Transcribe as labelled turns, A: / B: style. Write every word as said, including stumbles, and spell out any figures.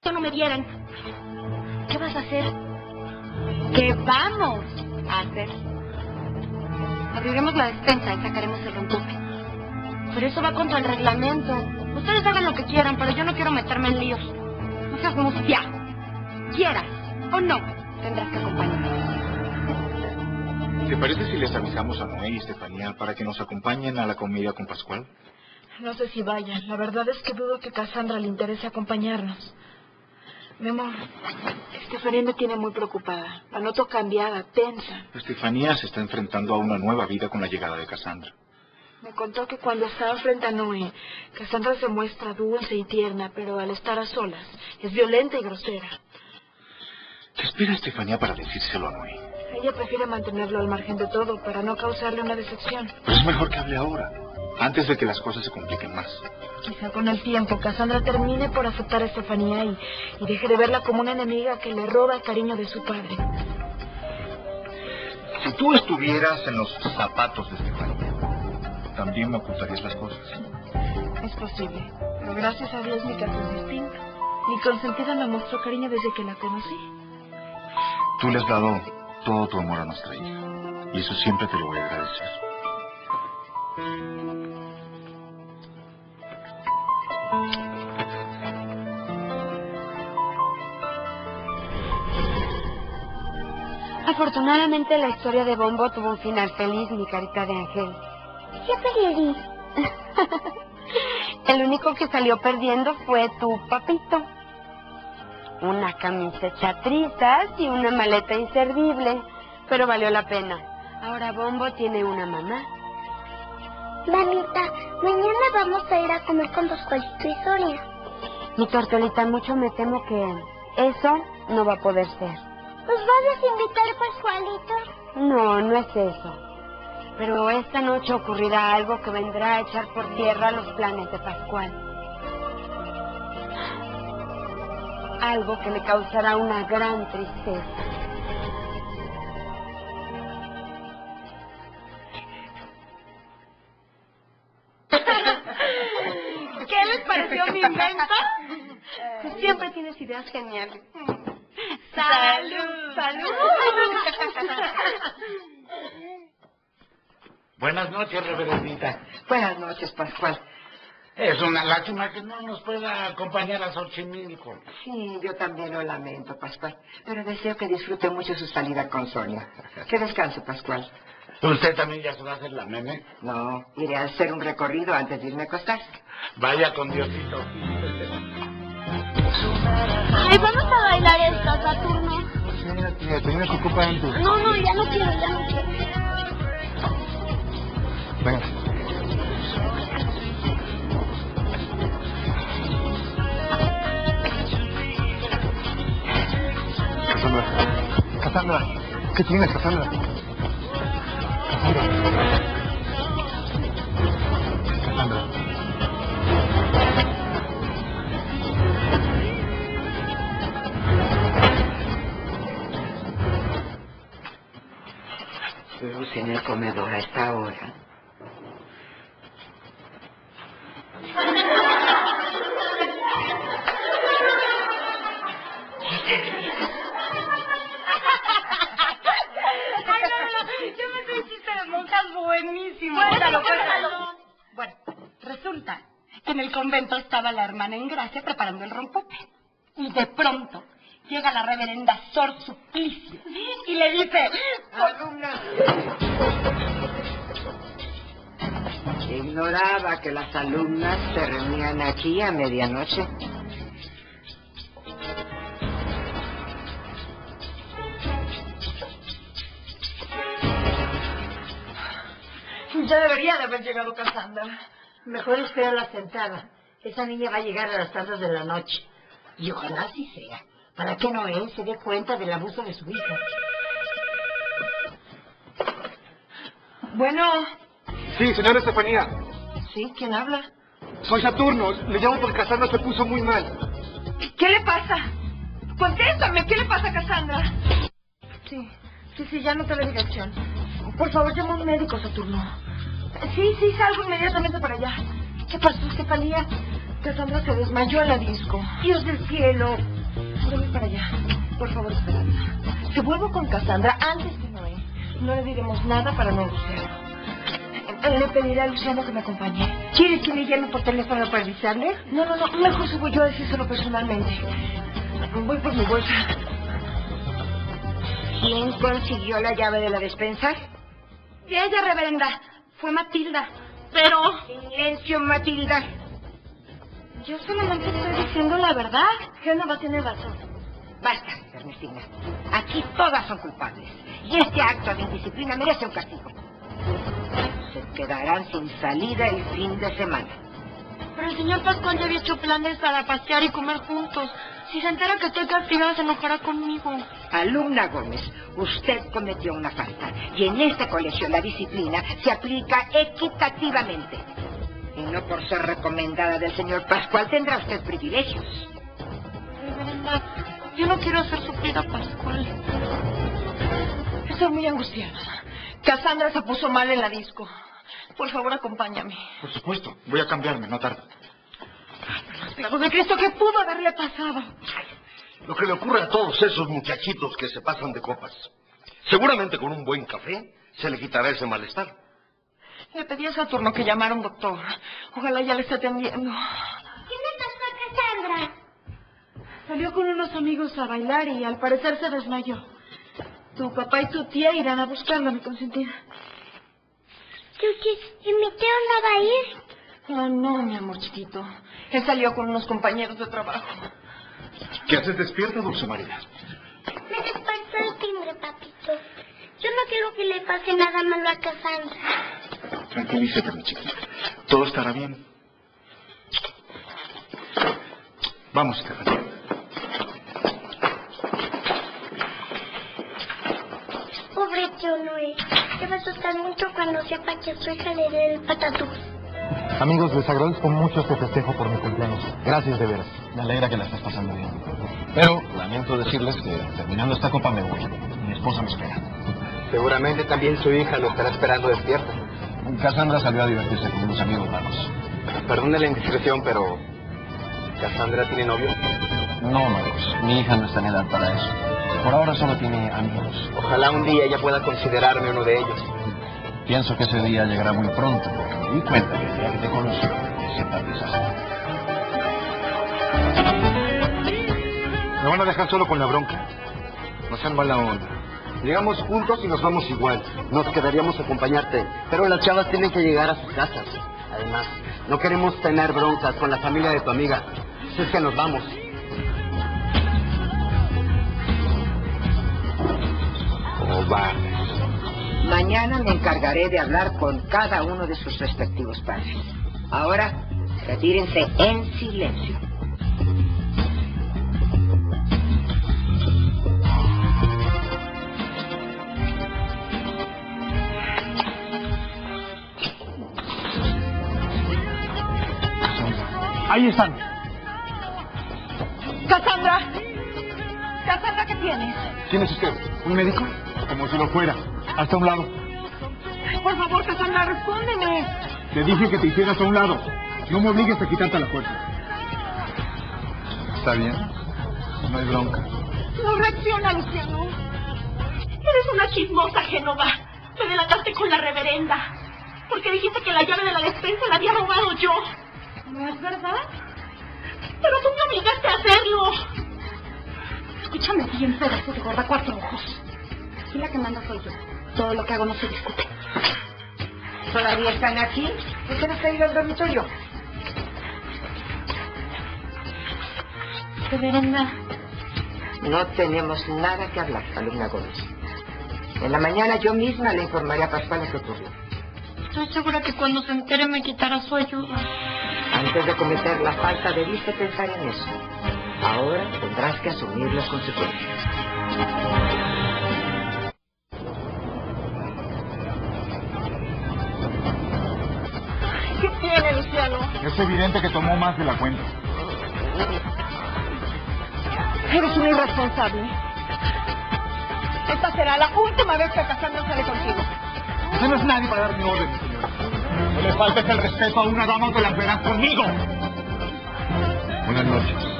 A: no me vieran.
B: ¿Qué vas a hacer? ¿Qué vamos a hacer? Abriremos la despensa y sacaremos el rompope.
A: Pero eso va contra el reglamento. Ustedes hagan lo que quieran, pero yo no quiero meterme en líos. No seas mustia. Quieras o no, tendrás que acompañarme.
C: ¿Te parece si les avisamos a Noé y Estefanía para que nos acompañen a la comida con Pascual?
D: No sé si vayan. La verdad es que dudo que Cassandra le interese acompañarnos. Mi amor, Estefanía me tiene muy preocupada. La noto cambiada, tensa.
C: Estefanía se está enfrentando a una nueva vida con la llegada de Cassandra.
D: Me contó que cuando estaba frente a Noé, Cassandra se muestra dulce y tierna, pero al estar a solas, es violenta y grosera.
C: ¿Qué espera Estefanía para decírselo a Noé?
D: Ella prefiere mantenerlo al margen de todo para no causarle una decepción.
C: Pero es mejor que hable ahora, antes de que las cosas se compliquen más.
D: Quizá con el tiempo Cassandra termine por aceptar a Estefanía y, y deje de verla como una enemiga que le roba el cariño de su padre.
C: Si tú estuvieras en los zapatos de Estefanía, ¿también me ocultarías las cosas?
D: Es posible, pero gracias a Dios mi caso es distinto. Mi consentida me mostró cariño desde que la conocí.
C: Tú le has dado todo tu amor a nuestra hija, y eso siempre te lo voy a agradecer.
B: Afortunadamente la historia de Bombo tuvo un final feliz, mi carita de ángel.
A: ¿Qué perdí?
B: El único que salió perdiendo fue tu papito. Una camisa hecha trizas y una maleta inservible, pero valió la pena. Ahora Bombo tiene una mamá.
A: Mamita, mañana vamos a ir a comer con Pascualito y Sonia.
B: Mi tortolita, mucho me temo que eso no va a poder ser.
A: ¿Nos vas a invitar, Pascualito?
B: No, no es eso. Pero esta noche ocurrirá algo que vendrá a echar por tierra los planes de Pascual. Algo que le causará una gran tristeza.
A: ¿Qué les pareció mi invento?
B: Siempre tienes ideas geniales.
A: ¡Salud! ¡Salud!
E: Buenas noches, reverendita.
F: Buenas noches, Pascual.
E: Es una lástima que no nos pueda acompañar a Xochimilco.
F: Sí, yo también lo lamento, Pascual. Pero deseo que disfrute mucho su salida con Sonia. Que descanse, Pascual.
E: ¿Usted también ya se va a hacer la meme?
F: No, iré a hacer un recorrido antes de irme a acostar.
E: Vaya con Diosito.
A: Ay, vamos a bailar esta, Saturno.
C: Señora tía, tenía que ocupar antes.
A: No, no, ya no quiero, ya no quiero.
C: Venga. Cassandra. Cassandra. ¿Qué tienes, Cassandra? Cassandra. Cassandra.
F: Luz en el comedor a esta hora.
A: Buenísimo. Cuéntalo, cuéntalo. Bueno, resulta que en el convento estaba la hermana Engracia preparando el rompope. Y de pronto llega la reverenda Sor Suplicio y le dice...
F: Alumna. Ignoraba que las alumnas se reunían aquí a medianoche.
D: Ya debería de haber llegado Cassandra. Mejor espérala sentada. Esa niña va a llegar a las tantas de la noche. Y ojalá así sea, para que Noé se dé cuenta del abuso de su hija. Bueno.
G: Sí, señora Estefanía.
D: ¿Sí? ¿Quién habla?
G: Soy Saturno. Le llamo porque Cassandra se puso muy mal.
D: ¿Qué le pasa? Contéstame, ¿qué le pasa a Cassandra? Sí, sí, sí, ya noté la dirección. Por favor, llama a un médico, Saturno. Sí, sí, salgo inmediatamente para allá. ¿Qué pasó, Estefanía? Cassandra se desmayó en la disco. Dios del cielo. Yo voy para allá. Por favor, Esperanza. Si vuelvo con Cassandra antes que Noé, no le diremos nada para no angustiarlo. Le pediré a Luciano que me acompañe.
A: ¿Quieres que le llame por teléfono para avisarle?
D: No, no, no. Mejor subo yo a decírselo personalmente. Voy por mi bolsa.
F: ¿Quién consiguió la llave de la despensa?
A: De ella, reverenda. Fue Matilda. Pero...
F: Silencio, Matilda.
A: Yo solamente estoy diciendo la verdad.
D: Génova tiene razón.
F: Basta, Ernestina. Aquí todas son culpables. Y este acto de indisciplina merece un castigo. Se quedarán sin salida el fin de semana.
A: Pero el señor Pascual ya había hecho planes para pasear y comer juntos. Si se entera que estoy castigada, se enojará conmigo.
F: Alumna Gómez, usted cometió una falta. Y en este colegio la disciplina se aplica equitativamente. Y no por ser recomendada del señor Pascual tendrá usted privilegios.
A: Reverenda, yo no quiero hacer sufrir a Pascual.
D: Estoy muy angustiada. Cassandra se puso mal en la disco. Por favor, acompáñame.
C: Por supuesto, voy a cambiarme, no tarde.
D: Claro de Cristo, ¿qué pudo haberle pasado?
H: Lo que le ocurre a todos esos muchachitos que se pasan de copas. Seguramente con un buen café se le quitará ese malestar.
D: Le pedí a Saturno que llamara a un doctor. Ojalá ya le esté atendiendo.
I: ¿Qué le pasó a Cassandra?
A: Salió con unos amigos a bailar y al parecer se desmayó. Tu papá y tu tía irán a buscarla, mi consentida.
I: ¿Y mi tío no va a ir?
D: Ah, no, mi amor chiquito. Él salió con unos compañeros de trabajo.
C: ¿Qué haces despierta, Dulce María?
I: Me despertó el timbre, papito. Yo no quiero que le pase nada malo a Cassandra.
C: Tranquilízate, mi chiquita. Todo estará bien. Vamos, Cassandra.
I: Pobre tío Noé. Se va a asustar mucho cuando sepa que su hija le dé el patatús.
G: Amigos, les agradezco mucho este festejo por mi cumpleaños. Gracias de veras. Me alegra que la estés pasando bien. Pero lamento decirles que terminando esta copa me voy. Mi esposa me espera.
J: Seguramente también su hija lo estará esperando despierta.
G: Cassandra salió a divertirse con unos amigos vagos.
J: Perdone la indiscreción, pero... ¿Cassandra tiene novio?
G: No, Marcos. Mi hija no está en edad para eso. Por ahora solo tiene amigos.
J: Ojalá un día ella pueda considerarme uno de ellos.
G: Pienso que ese día llegará muy pronto, porque me di cuenta que el día que te conocí, simpatizaste. ¿Me van a dejar solo con la bronca?
J: No sean mala onda. Llegamos juntos y nos vamos igual. Nos quedaríamos a acompañarte. Pero las chavas tienen que llegar a sus casas. Además, no queremos tener broncas con la familia de tu amiga. Si es que nos vamos.
H: Cobardes.
F: Mañana me encargaré de hablar con cada uno de sus respectivos padres. Ahora, retírense en silencio.
G: Ahí están.
D: ¡Cassandra! ¡Cassandra, ¿qué tienes?
G: ¿Quién es usted? ¿Un médico? Como si lo fuera. Hasta un lado.
D: Por favor, Cassandra, respóndeme.
G: Te dije que te hicieras a un lado. No me obligues a quitarte la fuerza. Está bien. No hay bronca.
D: No reacciona, Luciano.
A: Eres una chismosa, Génova. Me delataste con la reverenda. Porque dijiste que la llave de la despensa la había robado yo.
D: ¿No es verdad?
A: Pero tú me obligaste a hacerlo. Escúchame bien, pedazo de gorda cuatro ojos. Aquí la que manda soy yo. Todo lo que hago no se discute.
F: ¿Todavía están aquí? ¿Por qué no se ha ido al dormitorio?
A: Reverenda.
F: No tenemos nada que hablar, alumna Gómez. En la mañana yo misma le informaré a Pascual lo que ocurrió.
A: Estoy segura que cuando se entere me quitará su ayuda.
F: Antes de cometer la falta debiste pensar en eso. Ahora tendrás que asumir las consecuencias.
D: ¿Qué tiene, Luciano?
G: Es evidente que tomó más de la cuenta.
D: Eres un irresponsable. Esta será la última vez que Cassandra sale contigo.
G: Usted no es nadie para darme órdenes, señora. No le faltes el respeto a una dama que las verás conmigo.
C: Buenas noches.